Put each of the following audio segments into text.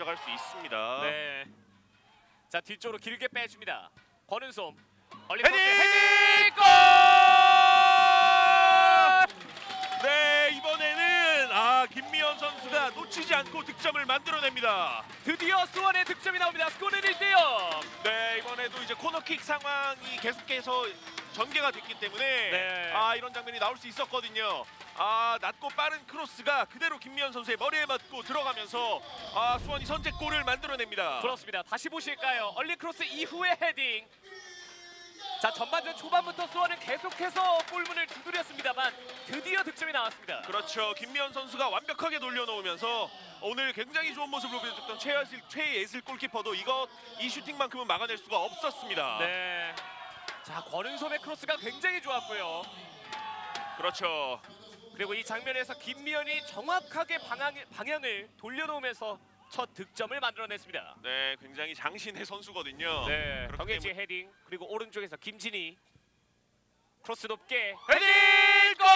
가져갈 수 있습니다. 네. 자 뒤쪽으로 길게 빼줍니다. 권은솜. 헤딩! 헤딩! 골! 네, 이번에는 김미연 선수가 놓치지 않고 득점을 만들어냅니다. 드디어 수원의 득점이 나옵니다. 스코어는 1대0. 네, 이번에도 이제 코너킥 상황이 계속해서 전개가 됐기 때문에 네. 이런 장면이 나올 수 있었거든요. 낮고 빠른 크로스가 그대로 김미연 선수의 머리에 맞고 들어가면서 수원이 선제골을 만들어냅니다. 그렇습니다. 다시 보실까요? 얼리 크로스 이후의 헤딩. 자 전반전 초반부터 수원은 계속해서 골문을 두드렸습니다만 드디어 득점이 나왔습니다. 그렇죠. 김미연 선수가 완벽하게 돌려놓으면서 오늘 굉장히 좋은 모습을 보여줬던 최예슬 골키퍼도 이 슈팅만큼은 막아낼 수가 없었습니다. 네. 자 권은솜의 크로스가 굉장히 좋았고요. 그렇죠. 그리고 이 장면에서 김미연이 정확하게 방향을 돌려놓으면서 첫 득점을 만들어냈습니다. 네, 굉장히 장신의 선수거든요. 네. 그렇기 정혜지의 헤딩 그리고 오른쪽에서 김진희 크로스 높게 헤딩! 골!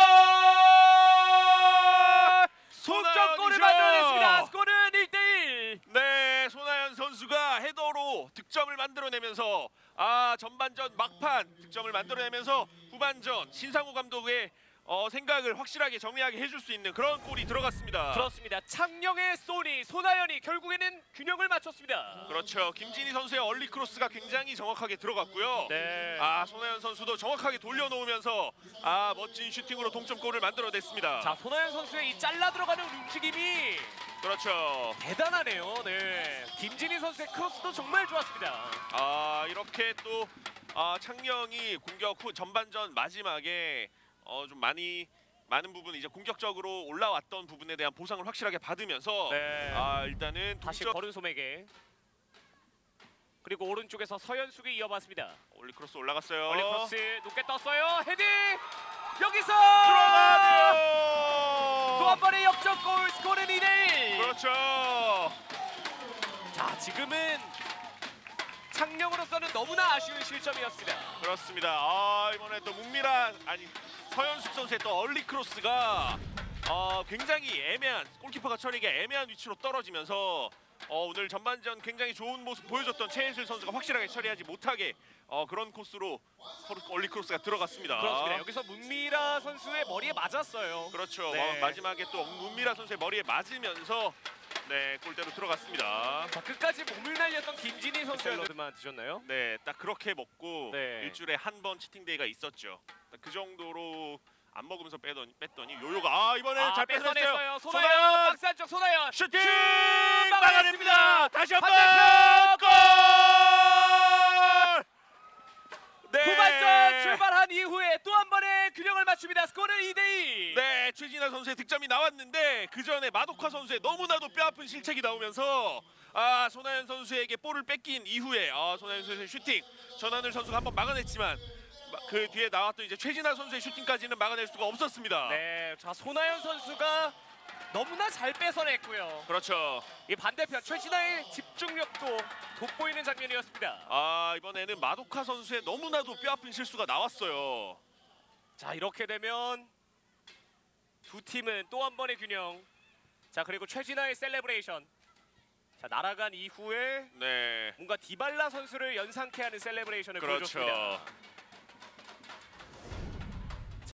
속점골을 만들어냈습니다. 스코어는 1대1. 네, 손아연 선수가 헤더로 득점을 만들어내면서 전반전 막판 득점을 만들어내면서 후반전 신상우 감독의 생각을 확실하게 정리하게 해줄 수 있는 그런 골이 들어갔습니다. 그렇습니다. 창녕의 소니, 손아연이 결국에는 균형을 맞췄습니다. 그렇죠. 김진희 선수의 얼리 크로스가 굉장히 정확하게 들어갔고요. 네. 손아연 선수도 정확하게 돌려놓으면서 멋진 슈팅으로 동점골을 만들어냈습니다. 자, 손아연 선수의 이 잘라 들어가는 움직임이 그렇죠. 대단하네요. 네. 김진희 선수의 크로스도 정말 좋았습니다. 이렇게 또 창녕이 공격 후 전반전 마지막에 좀 많은 부분 이제 공격적으로 올라왔던 부분에 대한 보상을 확실하게 받으면서 네. 일단은 다시 동점 권은솜에게 그리고 오른쪽에서 서현숙이 이어봤습니다. 올리 크로스 올라갔어요. 얼리 크로스 높게 떴어요. 헤딩! 여기서 들어가네요. 또 한 번의 역전골. 스코어는 2대1. 그렇죠. 자, 지금은 창녕으로서는 너무나 아쉬운 실점이었습니다. 그렇습니다. 이번에 또 서현숙 선수의 또 얼리 크로스가 굉장히 애매한 골키퍼가 처리가 애매한 위치로 떨어지면서 오늘 전반전 굉장히 좋은 모습 보여줬던 최예슬 선수가 확실하게 처리하지 못하게 그런 코스로 얼리 크로스가 들어갔습니다. 그렇습니다. 여기서 문미라 선수의 머리에 맞았어요. 그렇죠. 네. 마지막에 또 문미라 선수의 머리에 맞으면서 네, 골대로 들어갔습니다. 자, 끝까지 몸을 날렸던 김진희 선수의 샐러드만 드셨나요? 네, 딱 그렇게 먹고 네. 일주일에 한 번 치팅데이가 있었죠. 그 정도로 안 먹으면서 뺐더니 요요가 이번에 잘 뺏어냈어요. 손아연 박스 안쪽 손아연 슈팅 막아냈습니다. 다시 한번 골! 네. 후반전 출발한 이후에 또 한 번의 균형을 맞춥니다. 스코어는 2대2. 네, 최진아 선수의 득점이 나왔는데 그 전에 마도카 선수의 너무나도 뼈아픈 실책이 나오면서 손아연 선수에게 볼을 뺏긴 이후에 손아연 선수의 슈팅 전하늘 선수가 한번 막아냈지만 그 뒤에 나왔던 이제 최진아 선수의 슈팅까지는 막아낼 수가 없었습니다. 네, 자 손아연 선수가 너무나 잘 뺏어냈고요. 그렇죠. 이 반대편 최진아의 집중력도 돋보이는 장면이었습니다. 이번에는 마도카 선수의 너무나도 뼈아픈 실수가 나왔어요. 자, 이렇게 되면 두 팀은 또 한 번의 균형. 자, 그리고 최진아의 셀레브레이션. 자, 날아간 이후에 네. 뭔가 디발라 선수를 연상케 하는 셀레브레이션을 그렇죠. 보여줬습니다.